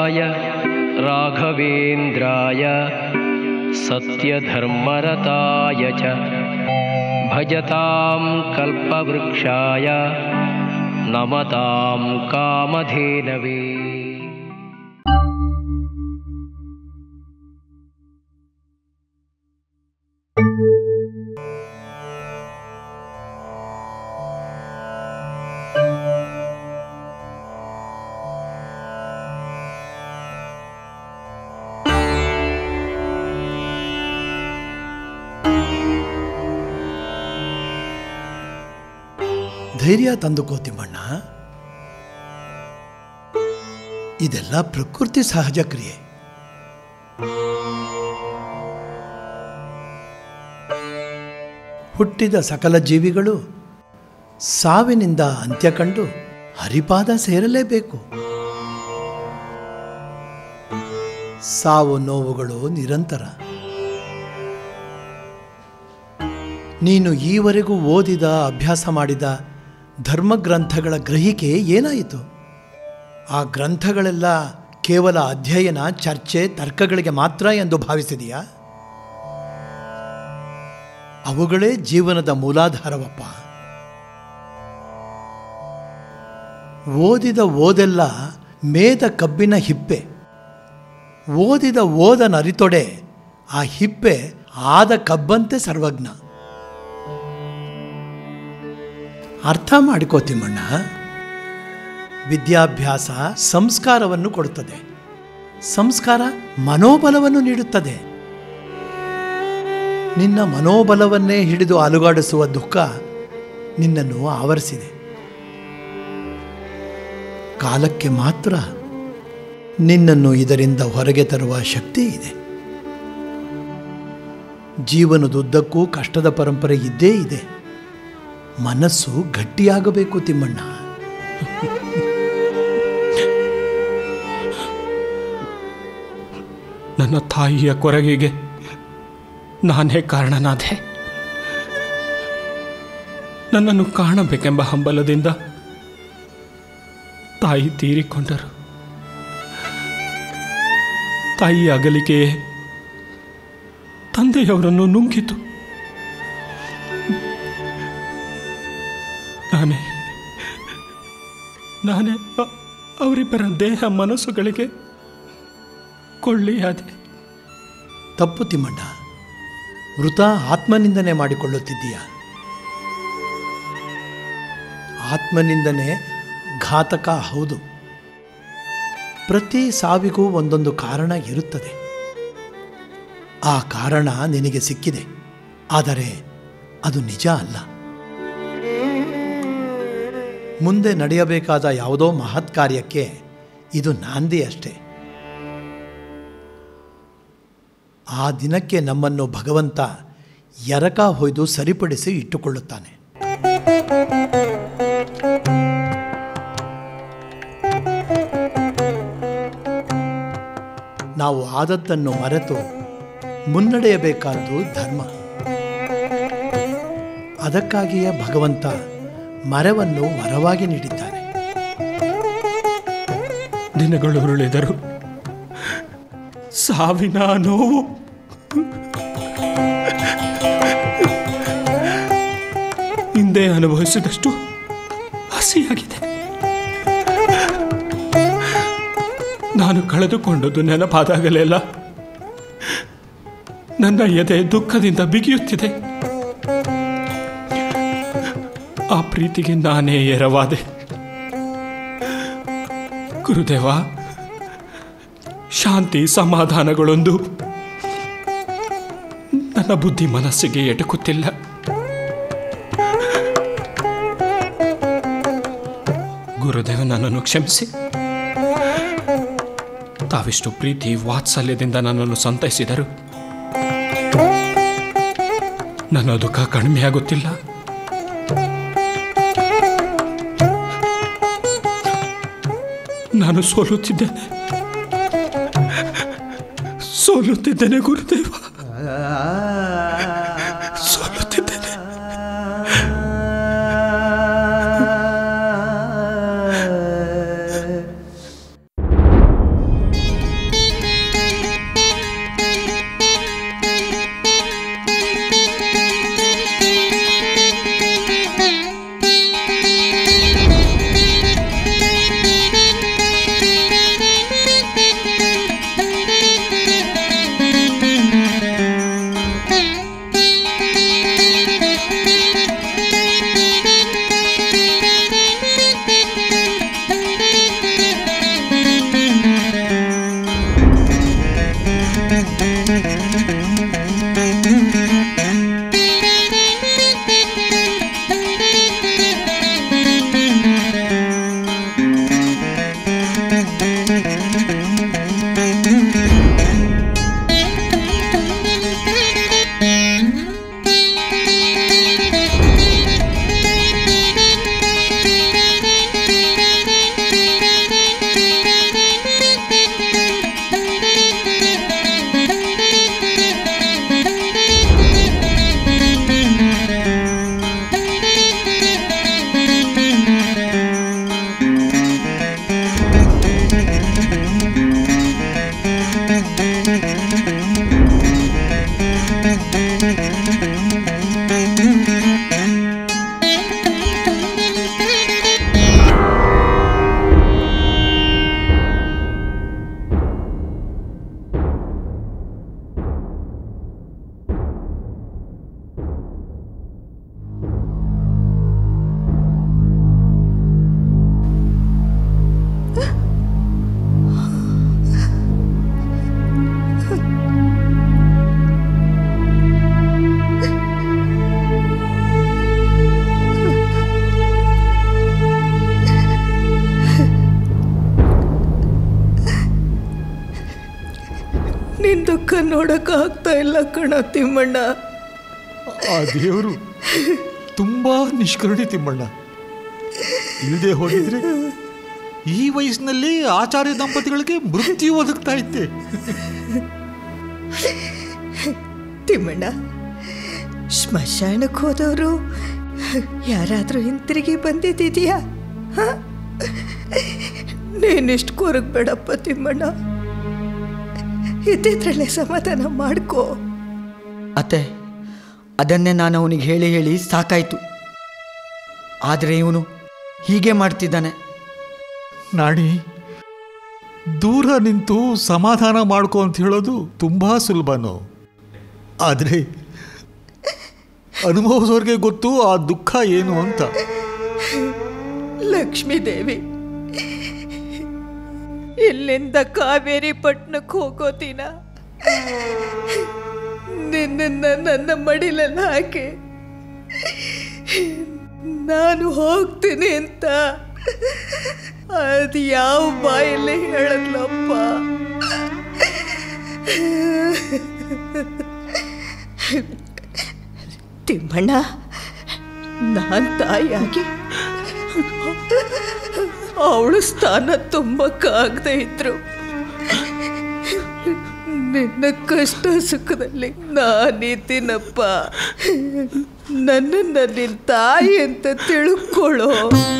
राघवेन्द्राय सत्यधर्मरताय च भजतां कल्पवृक्षाय नमतां कामधेनवे। ಧೈರ್ಯ ತಂದುಕೋ ತಿಮ್ಮಣ್ಣ, ಇದೆಲ್ಲ ಪ್ರಕೃತಿ ಸಹಜ ಕ್ರಿಯೆ. ಹುಟ್ಟಿದ ಸಕಲ ಜೀವಿಗಳು ಸಾವಿನಿಂದ ಅಂತ್ಯ ಕಂಡು ಹರಿಪಾದ ಸೇರಲೇಬೇಕು. ಸಾವು ನೋವುಗಳು ನಿರಂತರ. ನೀನು ಈವರೆಗೂ ಓದಿದ ಅಭ್ಯಾಸ ಮಾಡಿದ ಧರ್ಮಗ್ರಂಥಗಳ ಗ್ರಹಿಕೆ ಏನಾಯಿತು? ಆ ಗ್ರಂಥಗಳೆಲ್ಲ ಕೇವಲ ಅಧ್ಯಯನ, ಚರ್ಚೆ, ತರ್ಕಗಳಿಗೆ ಮಾತ್ರ ಎಂದು ಭಾವಿಸಿದೆಯಾ? ಅವುಗಳೇ ಜೀವನದ ಮೂಲಾಧಾರವಪ್ಪ. ಓದಿದ ಓದೆಲ್ಲ ಮೇದ ಕಬ್ಬಿನ ಹಿಪ್ಪೆ. ಓದಿದ ಓದನರಿತೊಡೆ ಆ ಹಿಪ್ಪೆ ಆದ ಕಬ್ಬಂತೆ ಸರ್ವಜ್ಞ. ಅರ್ಥ ಮಾಡಿಕೋ ತಿಮ್ಮಣ್ಣ, ವಿದ್ಯಾಭ್ಯಾಸ ಸಂಸ್ಕಾರವನ್ನು ಕೊಡುತ್ತದೆ. ಸಂಸ್ಕಾರ ಮನೋಬಲವನ್ನು ನೀಡುತ್ತದೆ. ನಿನ್ನ ಮನೋಬಲವನ್ನೇ ಹಿಡಿದು ಅಲುಗಾಡಿಸುವ ದುಃಖ ನಿನ್ನನ್ನು ಆವರಿಸಿದೆ. ಕಾಲಕ್ಕೆ ಮಾತ್ರ ನಿನ್ನನ್ನು ಇದರಿಂದ ಹೊರಗೆ ತರುವ ಶಕ್ತಿ ಇದೆ. ಜೀವನದುದ್ದಕ್ಕೂ ಕಷ್ಟದ ಪರಂಪರೆ ಇದ್ದೇ ಇದೆ. ಮನಸ್ಸು ಗಟ್ಟಿಯಾಗಬೇಕು ತಿಮ್ಮಣ್ಣ. ನನ್ನ ತಾಯಿಯ ಕೊರಗಿಗೆ ನಾನೇ ಕಾರಣನಾದೆ. ನನ್ನನ್ನು ಕಾಣಬೇಕೆಂಬ ಹಂಬಲದಿಂದ ತಾಯಿ ತೀರಿಕೊಂಡರು. ತಾಯಿ ಅಗಲಿಕೆಯೇ ತಂದೆಯವರನ್ನು ನುಂಗಿತು. ನಾನೇ ಅವರಿಬ್ಬರ ದೇಹ ಮನಸ್ಸುಗಳಿಗೆ ಕೊಳ್ಳಿಯಾದೆ. ತಪ್ಪು ತಿಮ್ಮಣ್ಣ, ವೃಥ ಆತ್ಮನಿಂದನೆ ಮಾಡಿಕೊಳ್ಳುತ್ತಿದ್ದೀಯ. ಆತ್ಮನಿಂದನೆ ಘಾತಕ ಹೌದು. ಪ್ರತಿ ಸಾವಿಗೂ ಒಂದೊಂದು ಕಾರಣ ಇರುತ್ತದೆ. ಆ ಕಾರಣ ನಿನಗೆ ಸಿಕ್ಕಿದೆ, ಆದರೆ ಅದು ನಿಜ ಅಲ್ಲ. ಮುಂದೆ ನಡೆಯಬೇಕಾದ ಯಾವುದೋ ಮಹತ್ ಕಾರ್ಯಕ್ಕೆ ಇದು ನಾಂದಿ ಅಷ್ಟೇ. ಆ ದಿನಕ್ಕೆ ನಮ್ಮನ್ನು ಭಗವಂತ ಎರಕ ಹೊಯ್ದು ಸರಿಪಡಿಸಿ ಇಟ್ಟುಕೊಳ್ಳುತ್ತಾನೆ. ನಾವು ಆದದ್ದನ್ನು ಮರೆತು ಮುನ್ನಡೆಯಬೇಕಾದ್ದು ಧರ್ಮ. ಅದಕ್ಕಾಗಿಯೇ ಭಗವಂತ ಮರವನ್ನು ವರವಾಗಿ ನೀಡಿದ್ದಾನೆ. ದಿನಗಳು ಉರುಳಿದರು, ಸಾವಿನ ನೋವು ಹಿಂದೆ ಅನುಭವಿಸಿದಷ್ಟು ಹಸಿಯಾಗಿದೆ. ನಾನು ಕಳೆದುಕೊಂಡದ್ದು ನೆನಪಾದಾಗಲೆಲ್ಲ ನನ್ನ ಎದೆ ದುಃಖದಿಂದ ಬಿಗಿಯುತ್ತಿದೆ. ಆ ಪ್ರೀತಿಗೆ ನಾನೇ ಎರವಾದೆ. ಗುರುದೇವ, ಶಾಂತಿ ಸಮಾಧಾನಗಳೊಂದು ನನ್ನ ಬುದ್ಧಿ ಮನಸ್ಸಿಗೆ ಎಟಕುತ್ತಿಲ್ಲ. ಗುರುದೇವ, ನನ್ನನ್ನು ಕ್ಷಮಿಸಿ. ತಾವಿಷ್ಟು ಪ್ರೀತಿ ವಾತ್ಸಲ್ಯದಿಂದ ನನ್ನನ್ನು ಸಂತೈಸಿದರು. ನನ್ನ ದುಃಖ ಕಡಿಮೆಯಾಗುತ್ತಿಲ್ಲ. ನಾನು ಸೋಲುತ್ತಿದ್ದೇನೆ ಗುರುದೇವ, ಸೋಲುತ್ತಿದ್ದೇನೆ. ಮುಖ ನೋಡೋಕ್ಕಾಗ್ತಾ ಇಲ್ಲ ಕಣ ತಿಮ್ಮಣ್ಣ. ಆ ದೇವರು ತುಂಬ ನಿಷ್ಕರುಣಿ ತಿಮ್ಮಣ್ಣ. ಇಲ್ಲದೆ ಹೋಗಿದ್ರೆ ಈ ವಯಸ್ಸಿನಲ್ಲಿ ಆಚಾರ್ಯ ದಂಪತಿಗಳಿಗೆ ಮೃತ್ಯು ಒದಗ್ತಾ ಇತ್ತೆ. ತಿಮ್ಮಣ್ಣ, ಸ್ಮಶಾನಕ್ಕೆ ಹೋದವರು ಯಾರಾದರೂ ಹಿಂತಿರುಗಿ ಬಂದಿದ್ದೀಯಾ? ನೀನಿಷ್ಟು ಕೊರಗಬೇಡಪ್ಪ ತಿಮ್ಮಣ್ಣ, ಇದ್ದಿದ್ರಲ್ಲೇ ಸಮಾಧಾನ ಮಾಡ್ಕೋ. ಅತ್ತೆ, ಅದನ್ನೇ ನಾನು ಅವನಿಗೆ ಹೇಳಿ ಹೇಳಿ ಸಾಕಾಯಿತು. ಆದರೆ ಇವನು ಹೀಗೆ ಮಾಡ್ತಿದ್ದಾನೆ. ನಾಣಿ, ದೂರ ನಿಂತು ಸಮಾಧಾನ ಮಾಡ್ಕೊ ಅಂತ ಹೇಳೋದು ತುಂಬ ಸುಲಭನೋ, ಆದರೆ ಅನುಭವಿಸೋರಿಗೆ ಗೊತ್ತು ಆ ದುಃಖ ಏನು ಅಂತ. ಲಕ್ಷ್ಮೀದೇವಿ ಇಲ್ಲಿಂದ ಕಾವೇರಿ ಪಟ್ಟಣಕ್ಕೆ ಹೋಗೋ ದಿನ ನಿನ್ನ ನನ್ನ ಮಡಿಲಲ್ಲಿ ಹಾಕಿ ನಾನು ಹೋಗ್ತೀನಿ ಅಂತ ಅದು ಯಾವ ಬಾಯಲ್ಲಿ ಹೇಳಲ್ಲಪ್ಪ. ತಿಮ್ಮಣ್ಣ, ನಾನು ತಾಯಿಯಾಗಿ ಅವಳು ಸ್ಥಾನ ತುಂಬಕ್ಕಾಗದೇ ಇದ್ರು ನಿನ್ನ ಕಷ್ಟ ಸುಖದಲ್ಲಿ ನಾನಿದ್ದೀನಪ್ಪ. ನನ್ನನ್ನು ನಿನ್ನ ತಾಯಿ ಅಂತ ತಿಳ್ಕೊಳ್ಳೋ.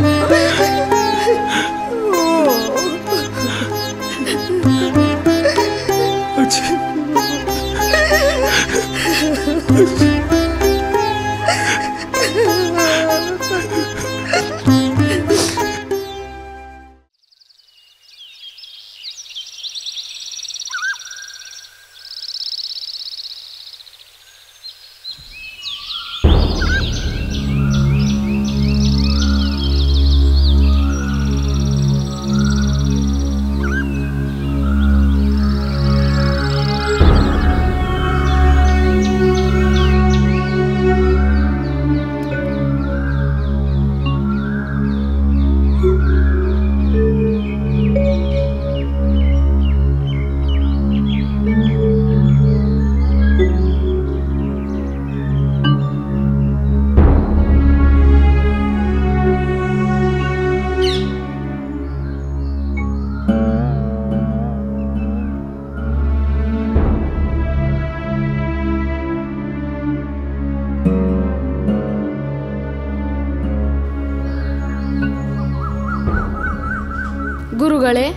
ಗುರುಗಳೇ,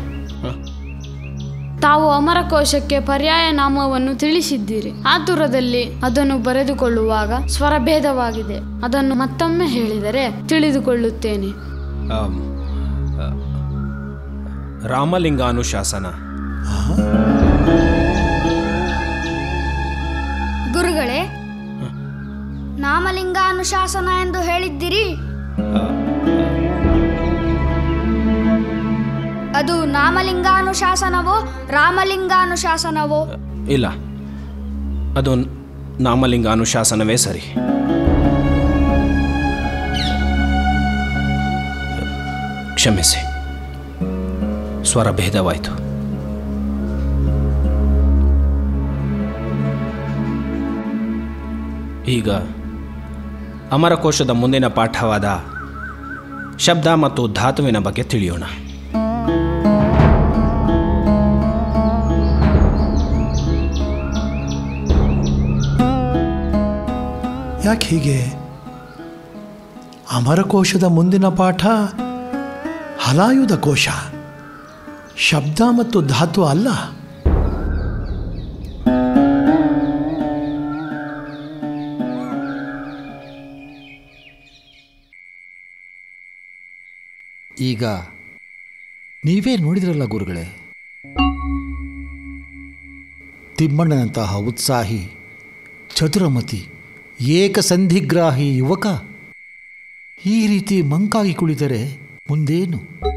ತಾವು ಅಮರಕೋಶಕ್ಕೆ ಪರ್ಯಾಯ ನಾಮವನ್ನು ತಿಳಿಸಿದ್ದೀರಿ. ಆತುರದಲ್ಲಿ ಅದನ್ನು ಬರೆದುಕೊಳ್ಳುವಾಗ ಸ್ವರಭೇದವಾಗಿದೆ. ಅದನ್ನು ಮತ್ತೊಮ್ಮೆ ಹೇಳಿದರೆ ತಿಳಿದುಕೊಳ್ಳುತ್ತೇನೆ. ರಾಮಲಿಂಗಾನುಶಾಸನ. ಗುರುಗಳೇ, ನಾಮಲಿಂಗಾನುಶಾಸನ ಎಂದು ಹೇಳಿದ್ದೀರಿ. ಅದು ನಾಮಲಿಂಗಾನುಶಾಸನವೋ ರಾಮಲಿಂಗಾನುಶಾಸನವೋ? ಇಲ್ಲ, ಅದು ನಾಮಲಿಂಗಾನುಶಾಸನವೇ ಸರಿ. ಕ್ಷಮಿಸಿ, ಸ್ವರಭೇದವಾಯಿತು. ಈಗ ಅಮರಕೋಶದ ಮುಂದಿನ ಪಾಠವಾದ ಶಬ್ದ ಮತ್ತು ಧಾತುವಿನ ಬಗ್ಗೆ ತಿಳಿಯೋಣ. ಯಾಕೆ ಹೀಗೆ? ಅಮರಕೋಶದ ಮುಂದಿನ ಪಾಠ ಹಲಾಯುಧ ಕೋಶ, ಶಬ್ದ ಮತ್ತು ಧಾತು ಅಲ್ಲ. ಈಗ ನೀವೇ ನೋಡಿದ್ರಲ್ಲ ಗುರುಗಳೇ, ತಿಮ್ಮಣ್ಣನಂತಹ ಉತ್ಸಾಹಿ, ಚತುರಮತಿ, ಏಕಸಂಧಿಗ್ರಾಹಿ ಯುವಕ ಈ ರೀತಿ ಮಂಕಾಗಿ ಕುಳಿತರೆ ಮುಂದೇನು?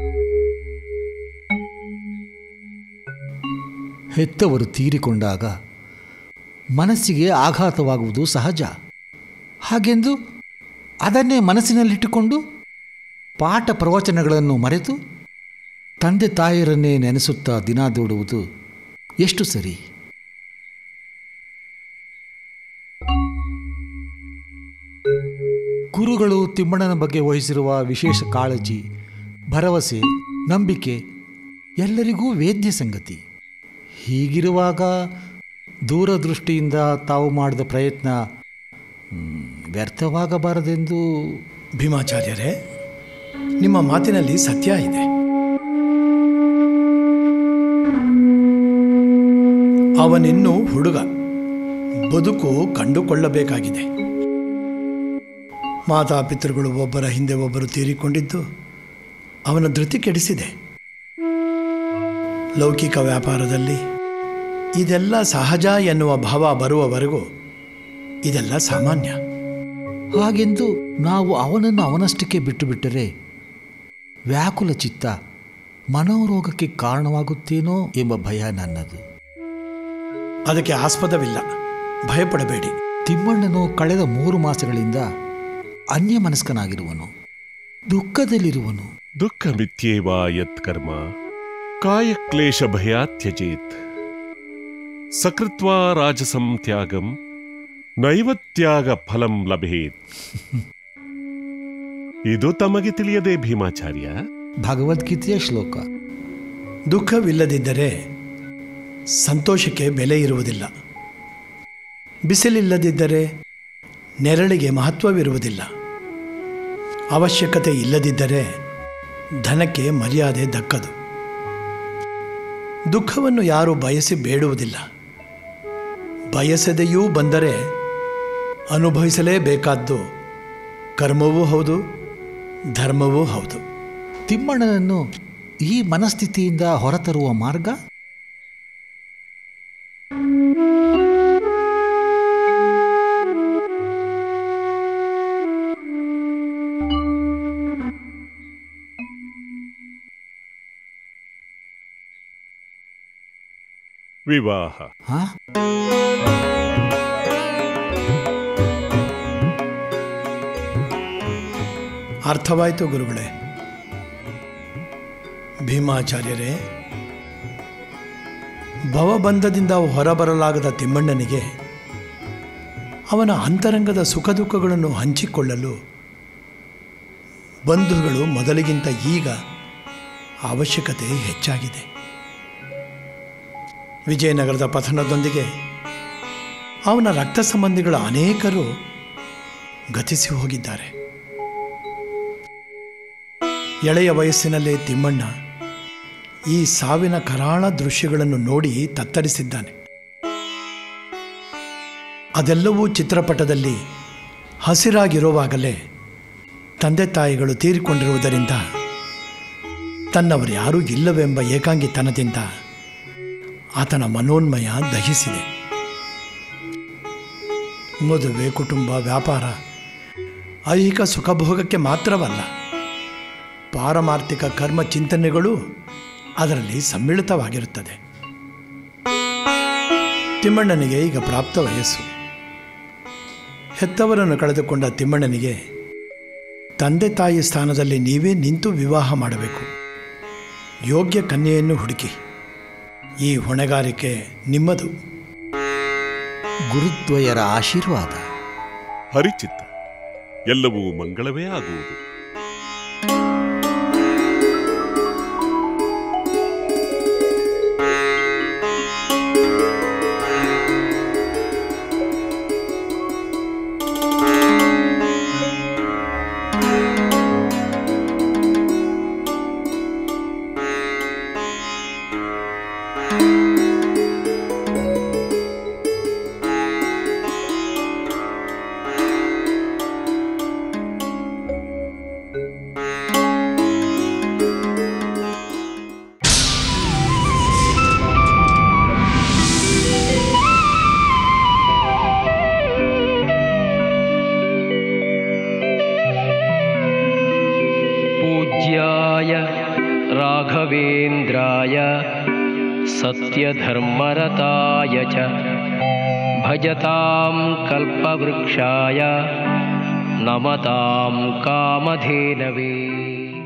ಹೆತ್ತವರು ತೀರಿಕೊಂಡಾಗ ಮನಸ್ಸಿಗೆ ಆಘಾತವಾಗುವುದು ಸಹಜ. ಹಾಗೆಂದು ಅದನ್ನೇ ಮನಸ್ಸಿನಲ್ಲಿಟ್ಟುಕೊಂಡು ಪಾಠ ಪ್ರವಚನಗಳನ್ನು ಮರೆತು ತಂದೆ ತಾಯಿಯರನ್ನೇ ನೆನೆಸುತ್ತಾ ದಿನ ದೂಡುವುದು ಎಷ್ಟು ಸರಿ? ಗುರುಗಳು ತಿಮ್ಮಣ್ಣನ ಬಗ್ಗೆ ವಹಿಸಿರುವ ವಿಶೇಷ ಕಾಳಜಿ, ಭರವಸೆ, ನಂಬಿಕೆ ಎಲ್ಲರಿಗೂ ವೇದ್ಯ ಸಂಗತಿ. ಹೀಗಿರುವಾಗ ದೂರದೃಷ್ಟಿಯಿಂದ ತಾವು ಮಾಡಿದ ಪ್ರಯತ್ನ ವ್ಯರ್ಥವಾಗಬಾರದೆಂದು. ಭೀಮಾಚಾರ್ಯರೇ, ನಿಮ್ಮ ಮಾತಿನಲ್ಲಿ ಸತ್ಯ ಇದೆ. ಅವನಿನ್ನೂ ಹುಡುಗ, ಬದುಕು ಕಂಡುಕೊಳ್ಳಬೇಕಾಗಿದೆ. ಮಾತಾಪಿತೃಗಳು ಒಬ್ಬರ ಹಿಂದೆ ಒಬ್ಬರು ತೀರಿಕೊಂಡಿದ್ದು ಅವನ ಧೃತಿ ಕೆಡಿಸಿದೆ. ಲೌಕಿಕ ವ್ಯಾಪಾರದಲ್ಲಿ ಇದೆಲ್ಲ ಸಹಜ ಎನ್ನುವ ಭಾವ ಬರುವವರೆಗೂ ಇದೆಲ್ಲ ಸಾಮಾನ್ಯ. ಹಾಗೆಂದು ನಾವು ಅವನನ್ನು ಅವನಷ್ಟಕ್ಕೆ ಬಿಟ್ಟು ಬಿಟ್ಟರೆ ವ್ಯಾಕುಲ ಚಿತ್ತ ಮನೋರೋಗಕ್ಕೆ ಕಾರಣವಾಗುತ್ತೇನೋ ಎಂಬ ಭಯ ನನ್ನದು. ಅದಕ್ಕೆ ಆಸ್ಪದವಿಲ್ಲ, ಭಯಪಡಬೇಡಿ. ತಿಮ್ಮಣ್ಣನು ಕಳೆದ 3 ಮಾಸಗಳಿಂದ ಅನ್ಯಮನಸ್ಕನಾಗಿರುವನು, ದುಃಖದಲ್ಲಿರುವನು. ದುಃಖ ಮಿಥ್ಯೇವಾ ಯತ್ ಕರ್ಮ ಕಾಯಕ್ಲೇಶ ಭಯಾತ್ ತ್ಯಜೇತ್ ಸಕೃತ್ವಾ ರಾಜಸಂ ತ್ಯಾಗಂ ನೈವತ್ಯಾಗ ಫಲಂ ಲಭೇತ್. ಇದು ತಮಗೆ ತಿಳಿಯದೆ ಭೀಮಾಚಾರ್ಯ? ಭಗವದ್ಗೀತೆಯ ಶ್ಲೋಕ. ದುಃಖವಿಲ್ಲದಿದ್ದರೆ ಸಂತೋಷಕ್ಕೆ ಬೆಲೆ ಇರುವುದಿಲ್ಲ. ಬಿಸಿಲಿಲ್ಲದಿದ್ದರೆ ನೆರಳಿಗೆ ಮಹತ್ವವಿರುವುದಿಲ್ಲ. ಅವಶ್ಯಕತೆ ಇಲ್ಲದಿದ್ದರೆ ಧನಕ್ಕೆ ಮರ್ಯಾದೆ ದಕ್ಕದು. ದುಃಖವನ್ನು ಯಾರೂ ಬಯಸಿ ಬೇಡುವುದಿಲ್ಲ. ಬಯಸದೆಯೂ ಬಂದರೆ ಅನುಭವಿಸಲೇಬೇಕಾದ್ದು ಕರ್ಮವೂ ಹೌದು, ಧರ್ಮವೂ ಹೌದು. ತಿಮ್ಮಣ್ಣನನ್ನು ಈ ಮನಸ್ಥಿತಿಯಿಂದ ಹೊರತರುವ ಮಾರ್ಗ ವಿವಾಹ. ಅರ್ಥವಾಯಿತು ಗುರುಗಳೇ. ಭೀಮಾಚಾರ್ಯರೇ, ಭವಬಂಧದಿಂದ ಹೊರಬರಲಾಗದ ತಿಮ್ಮಣ್ಣನಿಗೆ ಅವನ ಅಂತರಂಗದ ಸುಖ ದುಃಖಗಳನ್ನು ಹಂಚಿಕೊಳ್ಳಲು ಬಂಧುಗಳು ಮೊದಲಿಗಿಂತ ಈಗ ಅವಶ್ಯಕತೆ ಹೆಚ್ಚಾಗಿದೆ. ವಿಜಯನಗರದ ಪತನದೊಂದಿಗೆ ಅವನ ರಕ್ತ ಸಂಬಂಧಿಗಳ ಅನೇಕರು ಗತಿಸಿ ಹೋಗಿದ್ದಾರೆ. ಎಳೆಯ ವಯಸ್ಸಿನಲ್ಲೇ ತಿಮ್ಮಣ್ಣ ಈ ಸಾವಿನ ಕರಾಳ ದೃಶ್ಯಗಳನ್ನು ನೋಡಿ ತತ್ತರಿಸಿದ್ದಾನೆ. ಅದೆಲ್ಲವೂ ಚಿತ್ರಪಟದಲ್ಲಿ ಹಸಿರಾಗಿರುವಾಗಲೇ ತಂದೆ ತಾಯಿಗಳು ತೀರಿಕೊಂಡಿರುವುದರಿಂದ ತನ್ನವರು ಯಾರೂ ಇಲ್ಲವೆಂಬ ಏಕಾಂಗಿತನದಿಂದ ಆತನ ಮನೋನ್ಮಯ ದಹಿಸಿದೆ. ಮದುವೆ, ಕುಟುಂಬ, ವ್ಯಾಪಾರ ಐಹಿಕ ಸುಖಭೋಗಕ್ಕೆ ಮಾತ್ರವಲ್ಲ, ಪಾರಮಾರ್ಥಿಕ ಕರ್ಮ ಚಿಂತನೆಗಳು ಅದರಲ್ಲಿ ಸಮ್ಮಿಳಿತವಾಗಿರುತ್ತದೆ. ತಿಮ್ಮಣ್ಣನಿಗೆ ಈಗ ಪ್ರಾಪ್ತ ವಯಸ್ಸು. ಹೆತ್ತವರನ್ನು ಕಳೆದುಕೊಂಡ ತಿಮ್ಮಣ್ಣನಿಗೆ ತಂದೆ ತಾಯಿ ಸ್ಥಾನದಲ್ಲಿ ನೀವೇ ನಿಂತು ವಿವಾಹ ಮಾಡಬೇಕು. ಯೋಗ್ಯ ಕನ್ಯೆಯನ್ನು ಹುಡುಕಿ. ಈ ಹೊಣೆಗಾರಿಕೆ ನಿಮ್ಮದು. ಗುರುದ್ವಯರ ಆಶೀರ್ವಾದ. ಹರಿಚಿತ್ತ, ಎಲ್ಲವೂ ಮಂಗಳವೇ ಆಗುವುದು. राघवेन्द्राय सत्यधर्मरताय च भजतां कल्पवृक्षाय नमतां कामधेनवे।